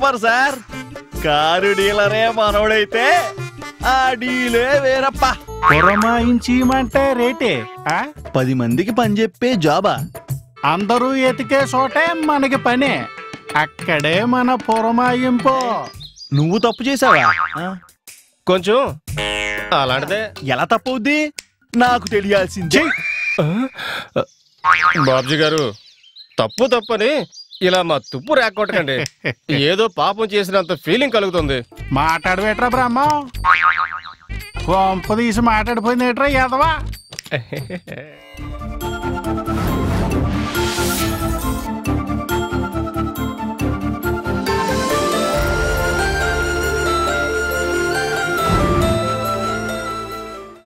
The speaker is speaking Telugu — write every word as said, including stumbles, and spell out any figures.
Super sir. కారు డీలరే మనోడైతే ఆ డీలే వేరప్ప. పురమాయించమంటే రేటే పది మందికి పని చెప్పే జాబా. అందరూ ఎతికే చోటే మనకి పని. అక్కడే మన పురమాయింపు. నువ్వు తప్పు చేసావా? కొంచెం అలాంటిదే. ఎలా తప్పవుద్ది? నాకు తెలియాల్సింది. బాబ్జీ గారు తప్పు తప్పని ఇలా మా తుప్పు రేకొట్టకండి. ఏదో పాపం చేసినంత ఫీలింగ్ కలుగుతుంది. మాట్లాడవేట్రా బ్రహ్మం? కొంప తీసి మాట్లాడిపోయింది ఏట్రా యాదవా?